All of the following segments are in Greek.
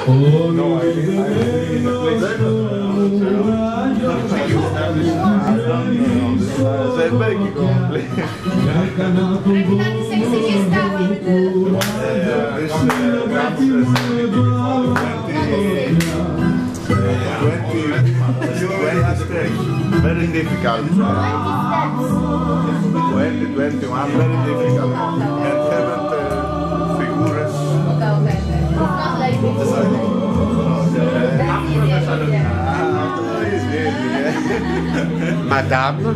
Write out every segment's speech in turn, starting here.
No, I live in a place. Zajebeki komplet. Very difficult. 2021, very difficult. And haven't figures. Madame.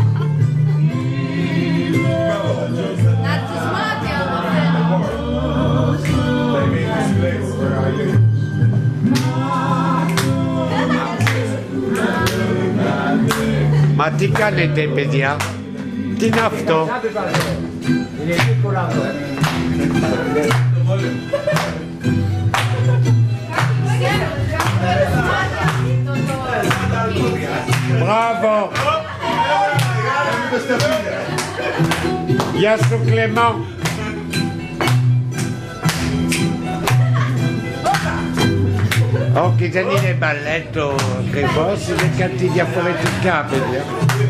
Μα τι κάνετε παιδιά, τι είναι αυτό? Μπράβο! Γεια σου Κλεμάν! Όχι, δεν είναι μπαλέτο ακριβώς, είναι κάτι διαφορετικά, παιδιά.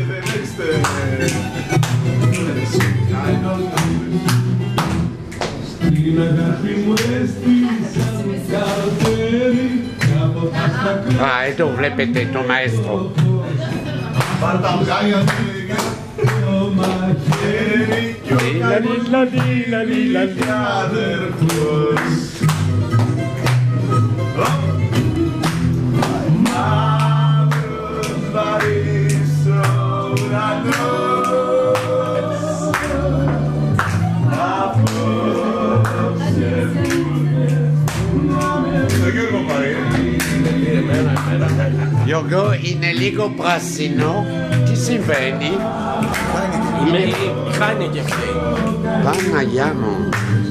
Α, εδώ βλέπετε το μαέστρο. Γιώργο, είναι λίγο πράσινο. Τι συμβαίνει? Κάνει και αυτή. Παναγιά μου.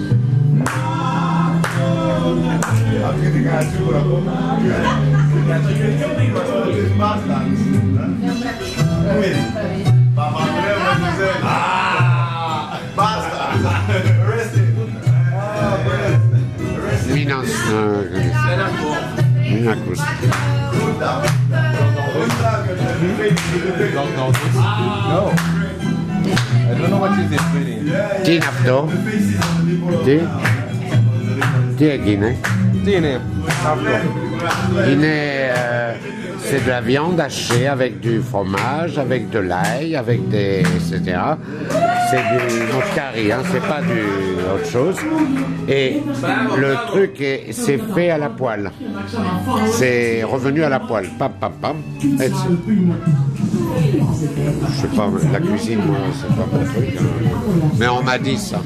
Μην ακούς. Τι είναι αυτό? Τι έγινε? Τι είναι αυτό? Είναι c'est de la viande hachée avec du fromage, avec de l'ail, avec des etc. C'est du moscari, hein, c'est pas du autre chose. Et le truc c'est fait à la poêle. C'est revenu à la poêle. Pam pam pam. Et je sais pas, la cuisine moi c'est pas mon truc. Hein. Mais on m'a dit ça.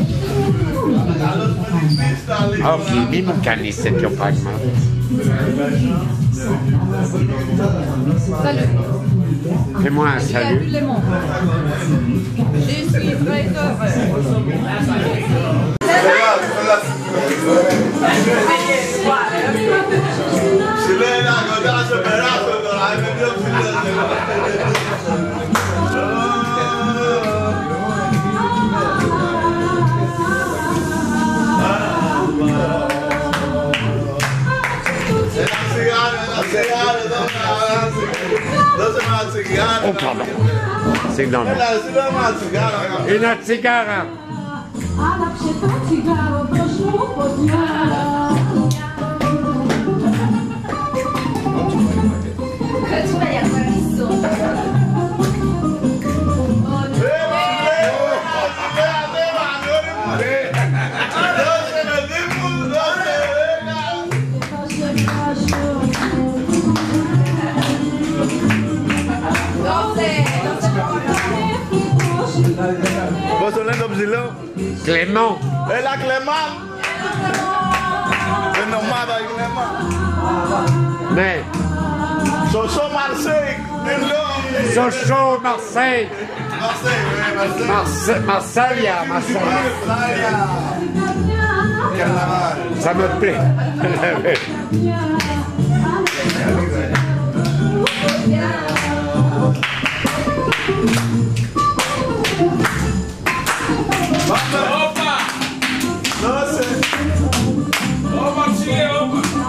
Ok, μη μου κάνεις τέτοιο πράγμα. Salut. Fais-moi un salut. Je suis très heureux. Oh pardon. C'est dans le... Une cigara. Πώς το λένε το ψηλό? Κλεμάν. Έλα Κλεμάν. Είναι ομάδα η Κλεμάν. Ναι. Σοσό Μαρσέη. Sochaux, Marseille. Marsaglia. Ça me plaît. Opa! Nossa! Opa, tio! Opa!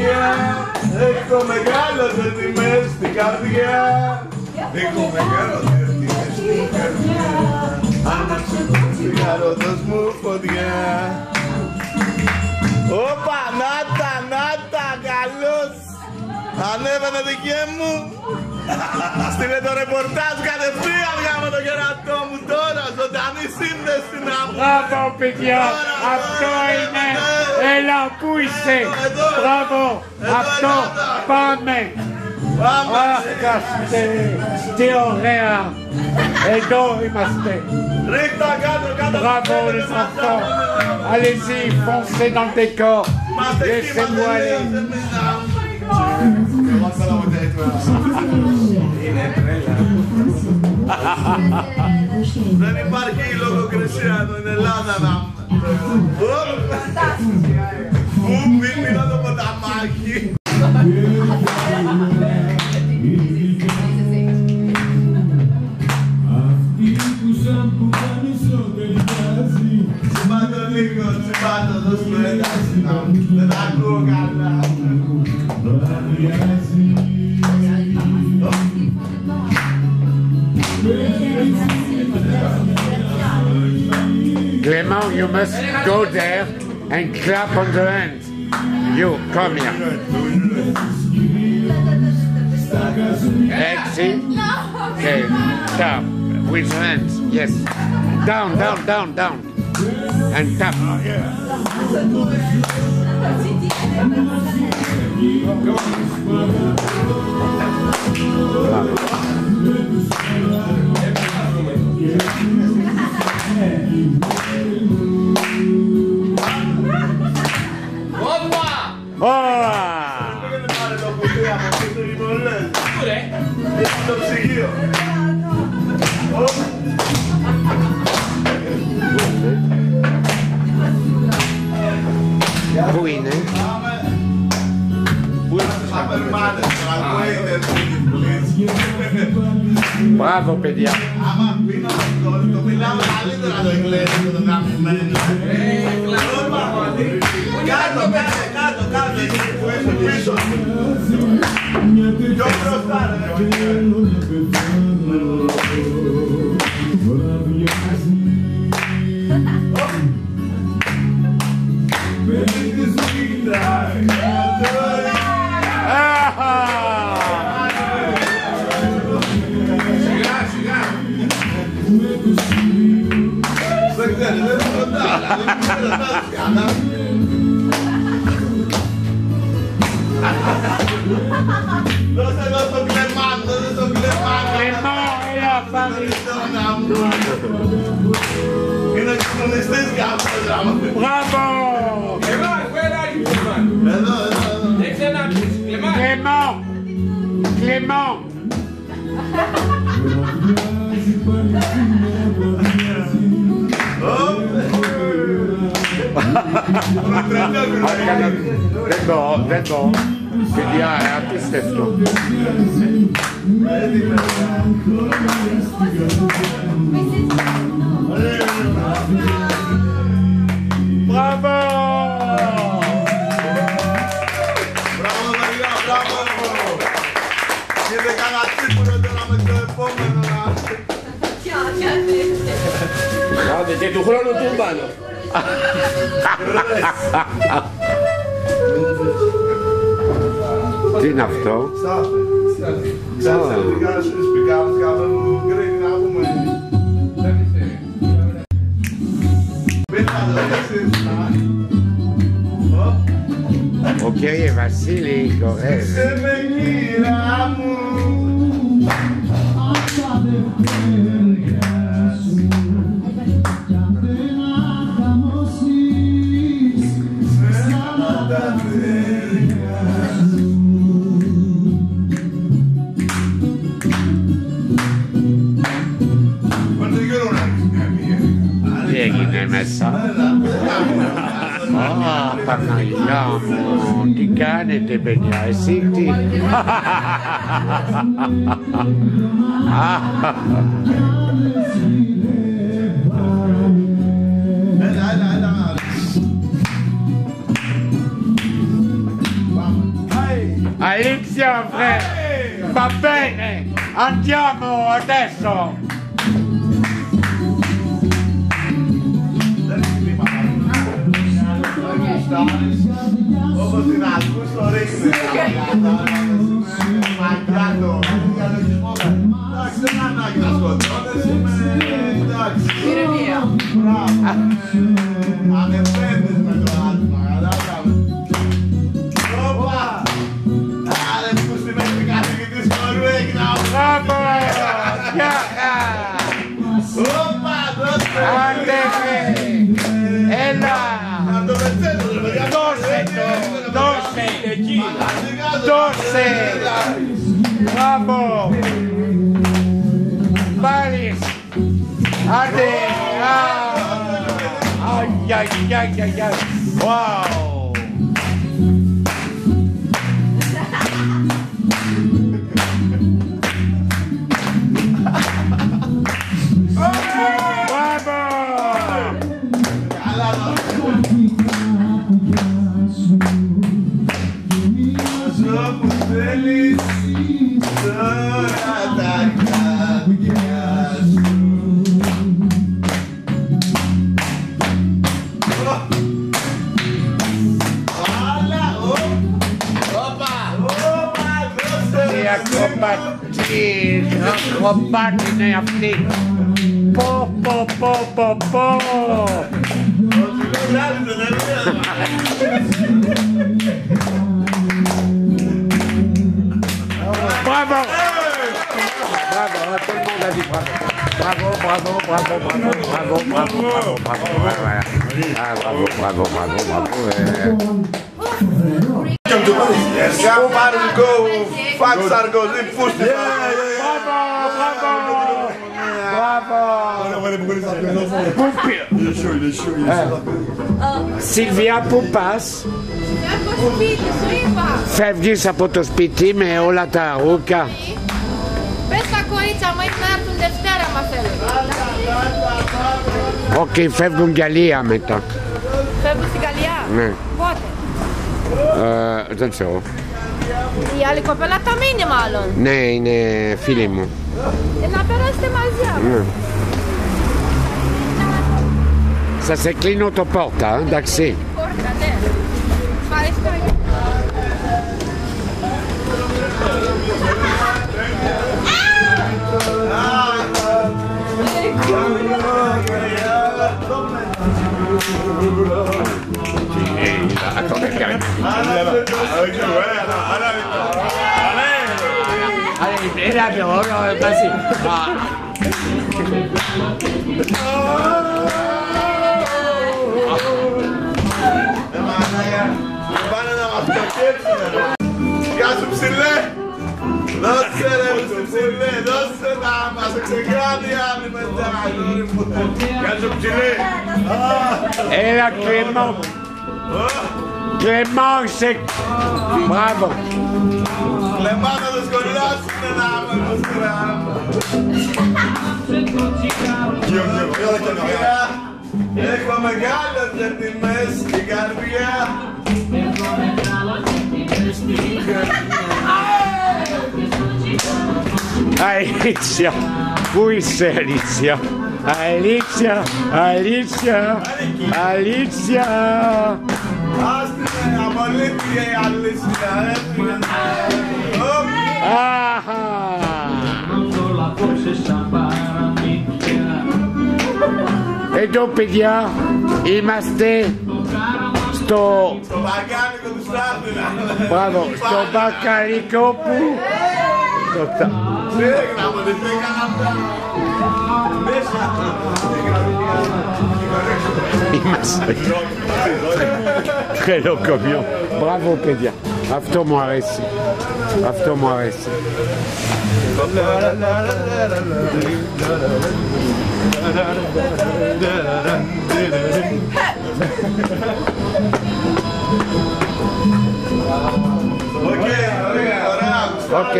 φωτιά. Έχω μεγάλο δέρτη μες στην καρδιά. Έχω μεγάλο δέρτη μες στην καρδιά. Άναψε το τσιγάρο, δώσ' μου φωτιά. Όπα, νάτα, καλώς. Ανέβαινε δικέ μου. Στείλε το ρεπορτάζ κατευθείαν γάμο το κερατό μου τώρα. Ζωντανή σύνδεση να μου. Μπράβο παιδιά, αυτό είναι. Έλα που είσαι. Μπράβο, αυτό, πάμε. Αχ, κάστε, τι ωραία. Εδώ είμαστε. Ρίχτα κάτω. Bravo les enfants. Allez-y, foncez dans le décor. Laissez-moi aller. Δεν υπάρχει η λογοκρισία εδώ, είναι Ελλάδα να μου. Μίληνα το ποταμάκι. Τσιμπάτο λίγο, τσιμπάτο, δώσ' του ένταση να μου. Δεν τα ακούω καλά. Clément, you must go there and clap on the hands. You, come here. Let's see. Okay, tap with hands. Yes. Down. And tap. Το ψυγείο. Πού είναι? Μπράβο παιδιά. Άμα πίνω το μιλάω καλύτερα το εγγλέζικο το γαμμένο. Κάτω, εκεί που είσαι πίσω. Πιο μπροστά ρε. Δώσε εδώ στο Κλεμάν, Clément, έλα Paris. Είναι κομμουνιστής κάποιος άμα. Bravo. Εδώ. Clément. Δεν μπορώ. Παιδιά, απίστευτο. Μπράβο! Είδε κανένα τσίπουρο τώρα με το επόμενο να... Άντε και του χρόνου του πάνω. Τι είναι αυτό? Ξέρετε, σπικάρες κάπου γκρίνει να πούμε. Ο κύριε Βασίλη, κορές. Σε με κύρα μου. Τι έγινε μέσα? Παναγιά μου, τι κάνετε παιδιά, εσύ τι? Έλα. Alexia, frère, va bene, andiamo adesso. Bravo! E là! 12! Bravo! Balis! Ade! Ai ai ai ai ai! Wow! Acrobati αυτή. Πω, πω, πω, πω, πω. Bravo. Bravo, tout le monde a dit bravo. Bravo, bravo, bravo, bravo, bravo, bravo, bravo, bravo, voilà. Ah, bravo, bravo, bravo, bravo. Silvia Poupas. Φεύγεις από το σπίτι με όλα τα ρούχα. Πες τα κορίτσια μου να έρθουν Δευτέρα μα θέλουν. Οκ, φεύγουν Γαλλία μετά. Φεύγουν στην Γαλλία. Ναι. Πότε? Δεν ξέρω. Η άλλη κοπέλα θα μείνει μάλλον. Ναι, είναι φίλη μου. Να περάσετε μαζί. Ναι. Σας εκλείνω το πόρτα, εντάξει. Πόρτα, ναι. Ευχαριστώ. Attendez, Karim. Allez, et là, vas-y. Κάσου ψηλέ! Δώσε ρε ψηλέ, δώσε να μας ξεκάνει άλλη μετά. Κάσου ψηλέ! Έλα Clément! Clément, c'est... Bravo! Clément να το σκολιάσουνε να με προσκράμε. Έχω μεγάλες διατιμές στην καρδιά. Alicia! Où c'est Alicia? Alicia! Alicia! Alicia! Άστινε, απολύτηκε η Αλήσια, Εδώ παιδιά, είμαστε στο... Στο μπακάλικο του Στάθηνα. Μπράβο, στο μπακάλικο που... Σίγνα μου, δεν πήγαν αυτά. Μέσα. Είμαστε τρελοκομιό. Μπράβο παιδιά, αυτό μου αρέσει. Αυτό μου αρέσει. Ok.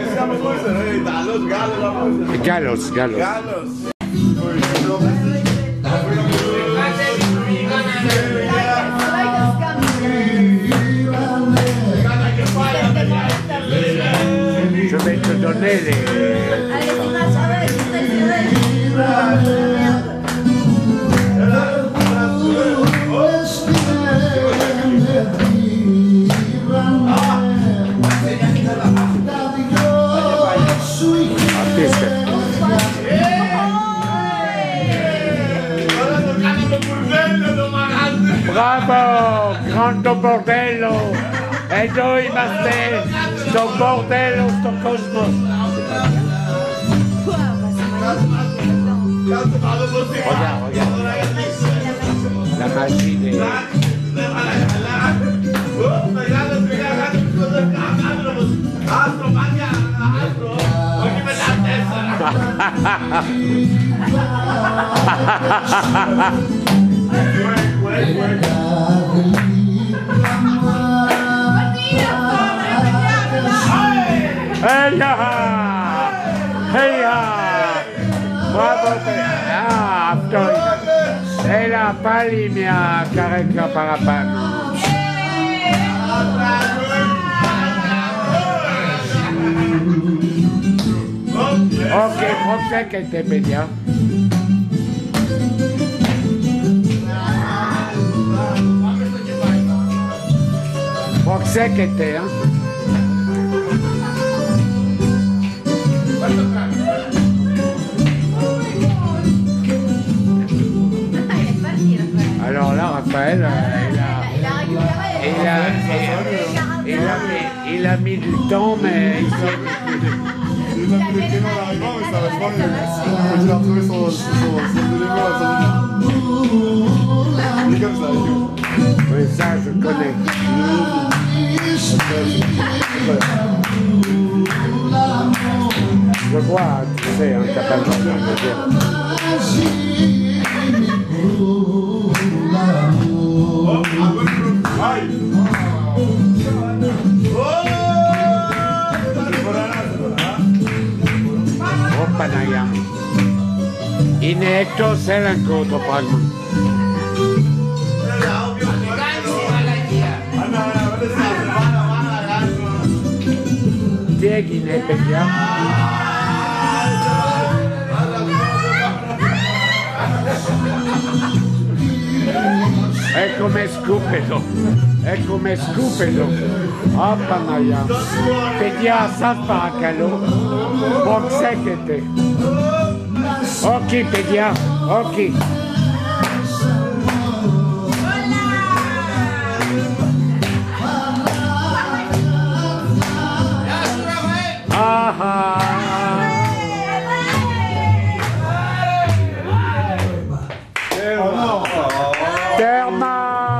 Galos, galos. Galos. donné les... Bravo, grande bordello! E noi, Martel, sto bordello, sto cosmos! Regarde, regarde. La magie des... Heia! Heia! Bravo! Ah, toi! E la pali mia carecca parapano! Ok, Proxec che te pedia. Proxec che te, Alors là, Raphaël, il a mis du temps, mais il s'est... Il a mis le prénom à l'arrivant, mais ça va pas. Il a retrouvé son élément à sa vie. Il est comme ça, Oui, ça, je connais. Je vois, tu sais, t'as pas le temps de me dire. Panaya. Inetto se l'incontro pragma. Dieghi ne peglia. È come scupedo. Oh Panaya. Peglia sa spacalo. Boxecete. Ok, Pedia. Ok. Aha. Terma.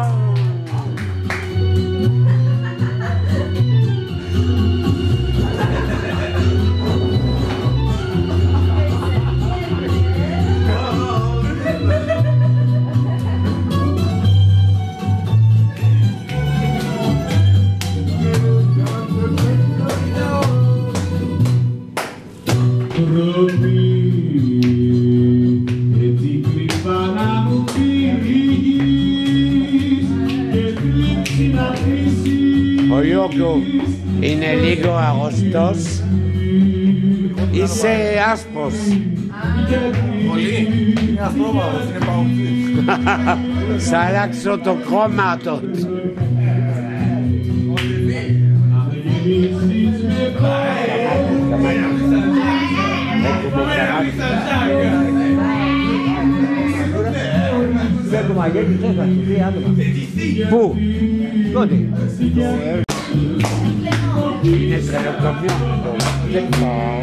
Oyogo in eligo arostos είσαι άσπρος. Πολύ. Είναι ασπρόμαυρος, είναι παουτζής. Θα αλλάξω το χρώμα του. Πού? Τότε. Είναι τρελοκομείο. Δεν πάω.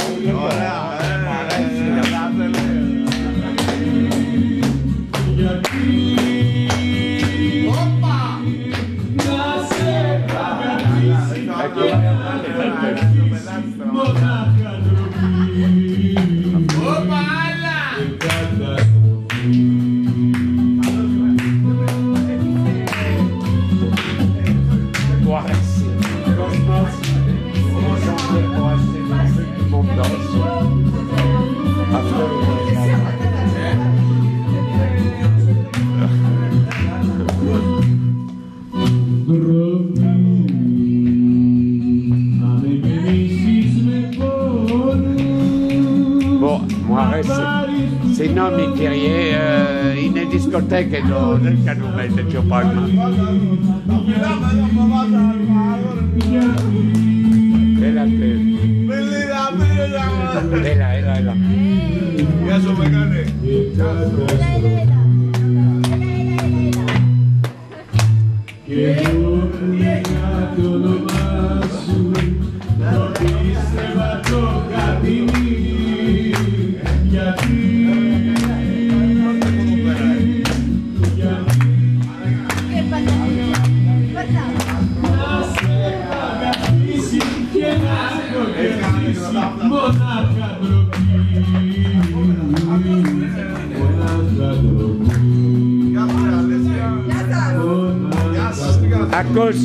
se no mi chiede in discoteche del Canumete c'è Palma. Ela ela. Ya so me gané. Akos.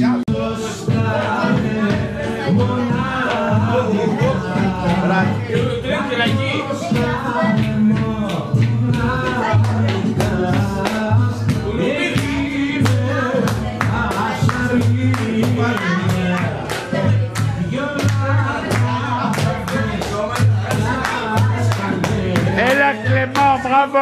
Et là, Clément, bravo!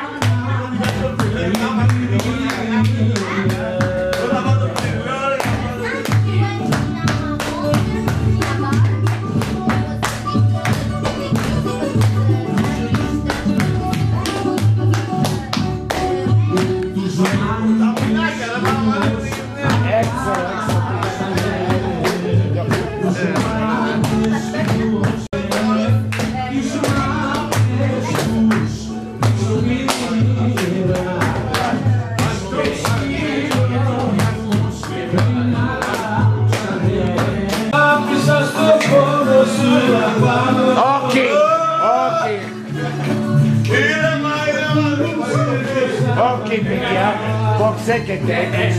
Ok, via, boxe che te.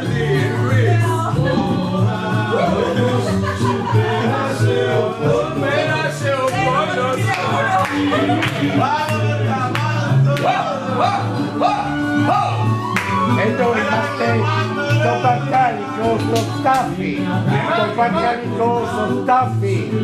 E dove stai? Sto baccalico, sto staffi. Sto baccalico, sto staffi.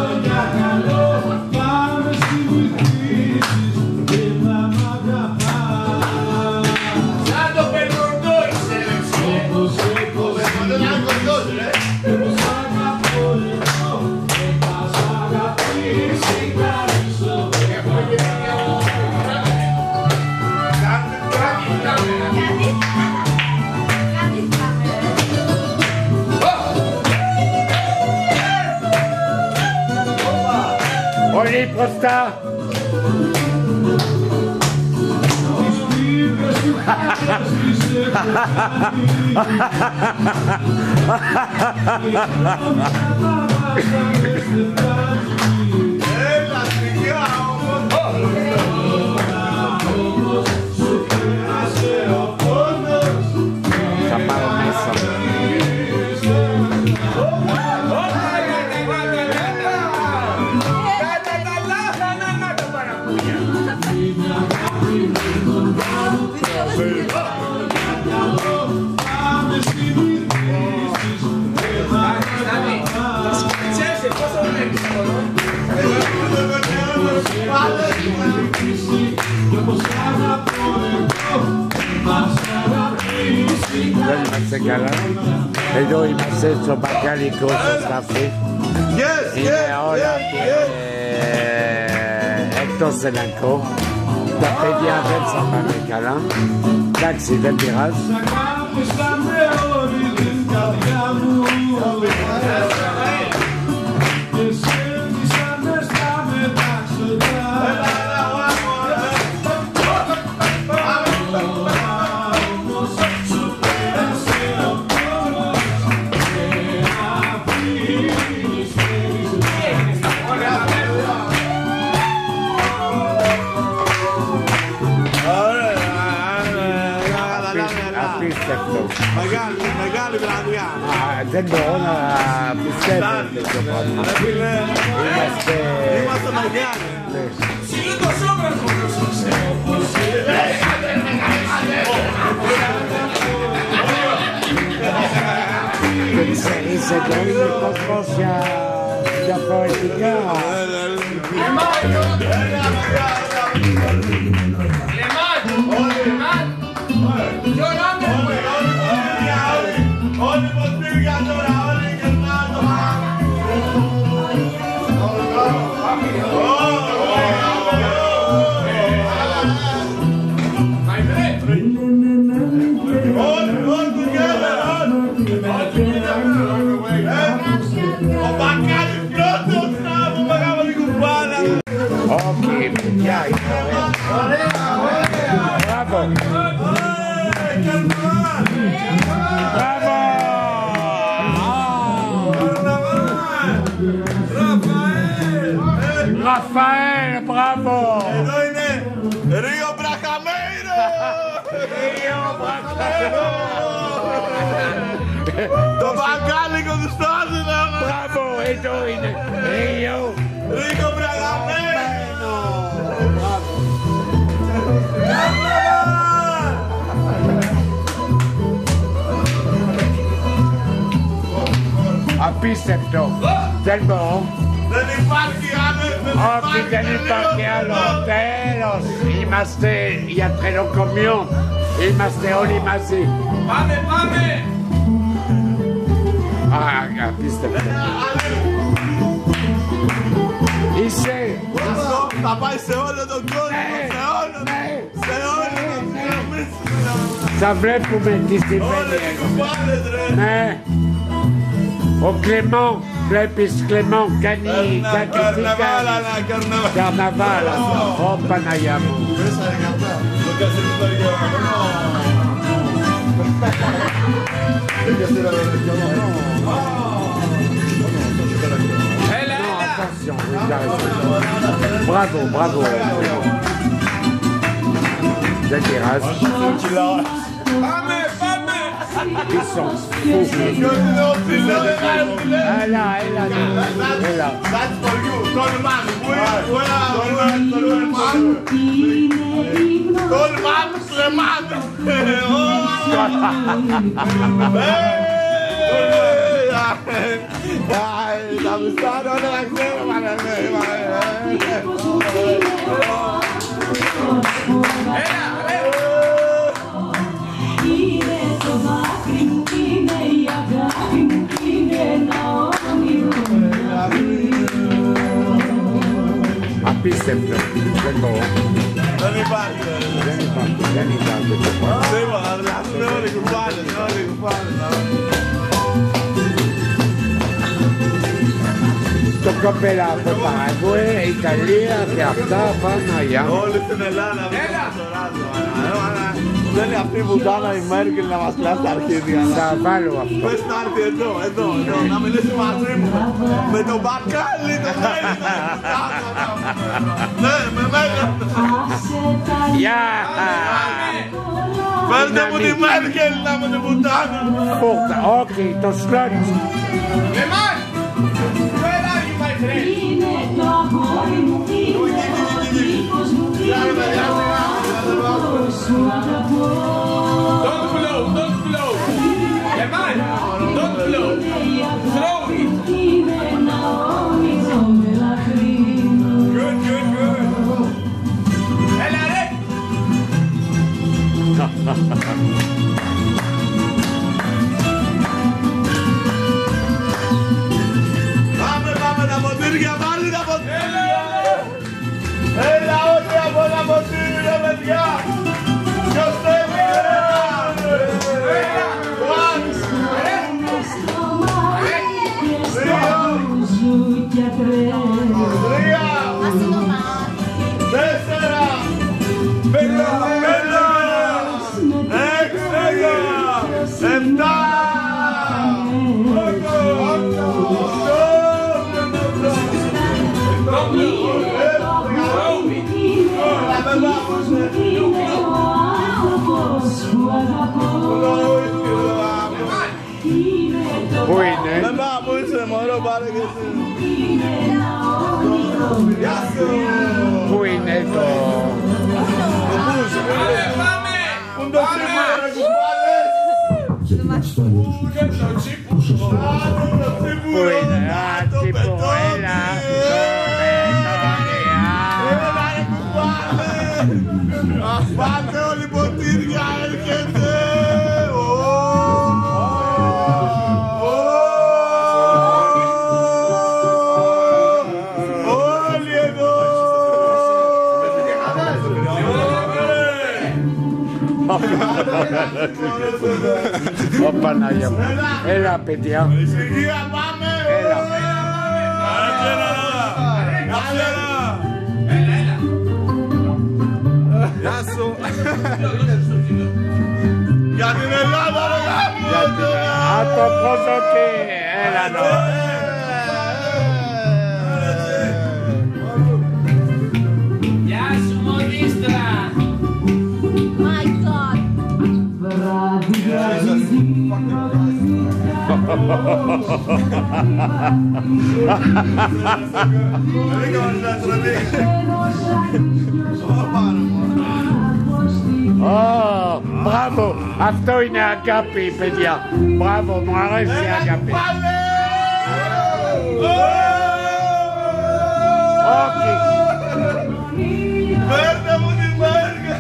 Olli prosta! E dove mi senso baccalico sta qui. E ora Hector Selenko da pedia verso Americana. Taxi del Mirage. Magari bradiamo. Tendona Pistello Rimasto magari. Se non sia poetica. Rafael, bravo! Εδώ είναι Ρίο Μπραχαμέιρο! Ρίο Μπραχαμέιρο! Το μπαγκάλικο του Στάζινα! Μπράβο, εδώ είναι Ρίο! Ρίο Μπραχαμέιρο! Απίστευτο! Τέλος! Δεν υπάρχει άλλο! Όχι, δεν υπάρχει άλλο! Τέλος! Είμαστε για τρελοκομείο! Είμαστε όλοι μαζί! Πάμε, πάμε! Απίστευτο! Είσαι! Θα πάει σε όλο τον κόσμο! Σε όλο! Σε όλο! Θα βλέπουμε τι συμβαίνει! Όλες οι κουμπάρες ρε! Ναι! Ο Κλεμό, βλέπεις Κλεμό, κάνει κάτι καρναβάλα. Ω Παναγιά μου. Bravo, bravo. Δεν πειράζει. Πάμε, πάμε! Ils sont fous. Έλα, έλα, έλα. That's for you, Tolman. Tolman, Sleman. Τα μισθάνω όλα τα ξέρω, Απίστευτο. Δεν μπορώ. Δεν υπάρχει. Δεν υπάρχει. Τίποτα, είναι όλοι κουμπάρες, όλοι κουμπάρες. Το κοπέλα από Παραγουέ, Ιταλία και αυτά, Παναγιά. Όλοι στην Ελλάδα, δεν είναι αυτή η βουτάνα η Μέρκελ να μας κλάσει τα αρχίδια. Θα βάλω αυτό. Πες να έρθει εδώ, να μιλήσει μαζί μου. Με τον μπακάλι, το Μέρκελ. Ναι, με Μέρκελ. Γεια! Φέρτε μου τη Μέρκελ να με την βουτάνα. Πόρτα, όχι, το σλότ. Λεμάν! Where are you, my friend? Είναι το αγόρι μου, είναι ο δίχως μου, είναι ο άνθρωπος σου αγαπώ. Don't blow, don't blow! Λεμάν! Don't blow! Throw it! Είναι ένα όνειρο με λαχρίνο. Good, good, good! Έλα ρε! Πάμε τα ποτήρια, πάλι τα ποτήρια. Έλα όλοι από τα ποτήρια, παιδιά. Ποιος θέλει, Πού είναι? Πού είσαι μωρό, πάρε και εσύ. Γεια σου. Πού είναι το... Πάμε, πάμε! Πού είναι το σήμερα, ρε κουμπάλες. Πού είναι? Α, τύπου, έλα. Έλα ρε κουμπάλες. Ω Παναγία μου. Έλα παιδιά. Ησυχία πάμε. Έλα. Γεια σου. Για την Ελλάδα ρε γάμο. Από προσοχή. Έλα εδώ. Γεια σου Μοντίστρα. My God. Ω, μπράβο. Αυτό είναι αγάπη παιδιά. Μπράβο, μου αρέσει η αγάπη. Όχι. Παίρνε μου την μάρκα.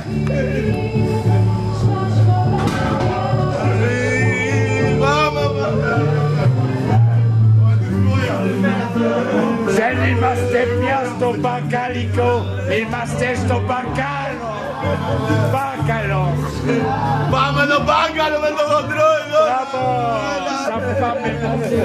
Δεν είμαστε πια στο μπακαλικό. Είμαστε στο μπακάλο. Μπάκαλο. Πάμε το μπάκαλο με το χοντρό εδώ. Μπράβο. Θα πάμε μαζί.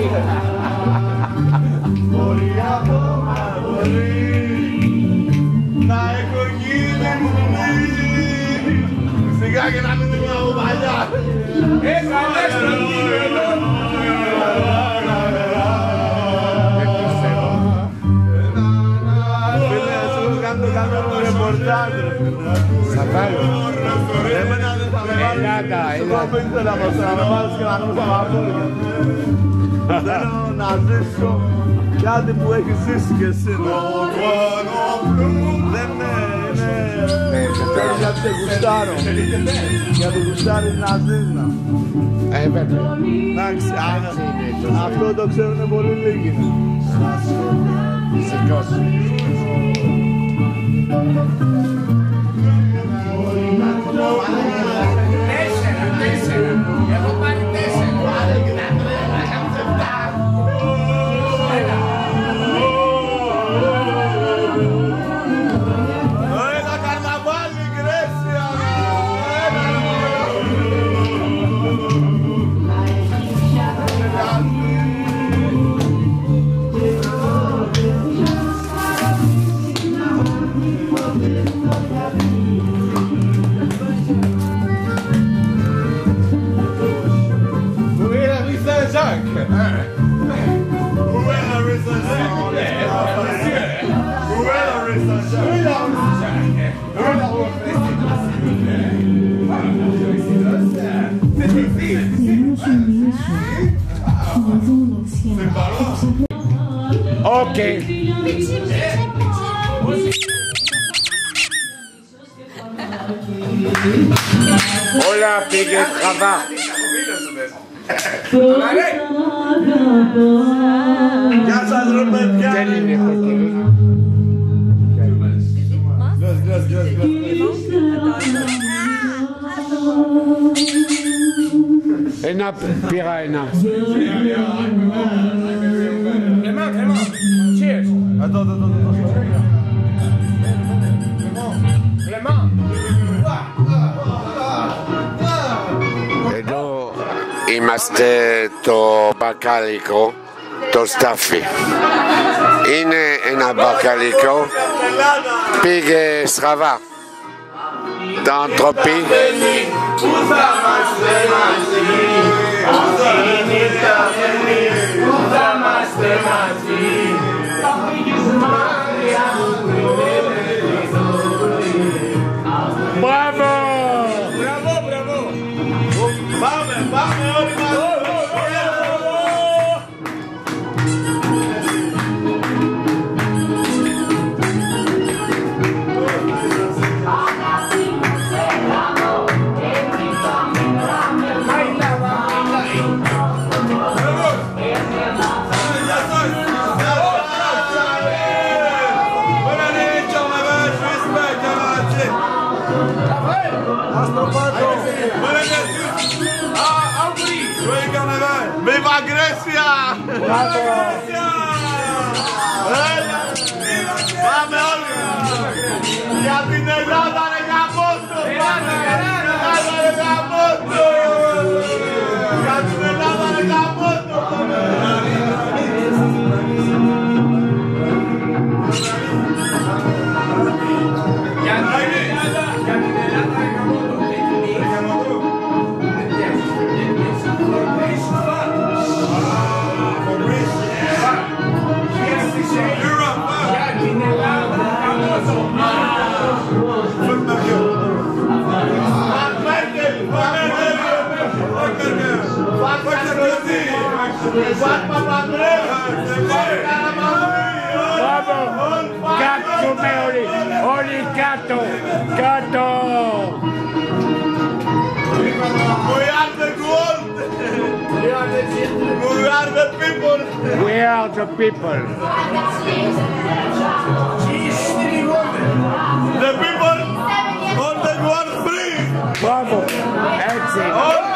Πολύ ακόμα πολύ. Να έχω γίνει μουνί. Σιγά και να μην είμαι από παλιά. Θα βάλω. Ελλάδα, θέλω να ζήσω κάτι που έχει ζήσει και εσύ. Δεν είναι... γιατί σε γουστάρω. Γιατί γουστάρεις να ζεις να. Βέβαια. Εντάξει, αυτό το ξέρουν πολύ λίγοι. Σηκώσου. Τέσσερα. Έχω πάρει 4. Έλα καρναβάλι, Γκρέσια. Ok. Hola, πήγε στραβά. Γεια σας ρε παιδιά. Δεν είναι κοκκινή. Ένα, πήρα ένα. Clément. Cheers. Attends. Clément. Εδώ είμαστε το μπακάλικο, το στάφι. Είναι ένα μπακάλικο, πήγε στραβά. Dans Tropi. Bravo! Πάμε όλοι μας. Viva Grecia! Πάμε όλοι! Για την Ελλάδα ρε γαμώτο! Bravo! Gatto Meoli! Oli gatto! Gatto! We are the gold! We are the people! We are the people! The people on the world free! Bravo! Excellent! All